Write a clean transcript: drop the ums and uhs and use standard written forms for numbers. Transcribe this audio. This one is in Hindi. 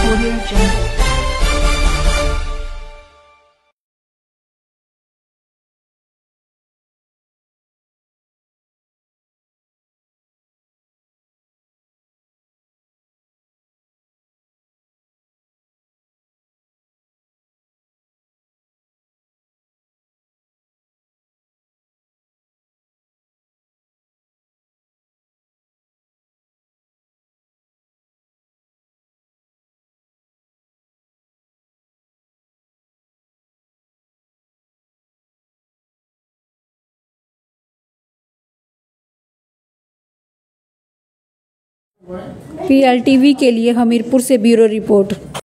Audio Jungle. PLTV के लिए हमीरपुर से ब्यूरो रिपोर्ट।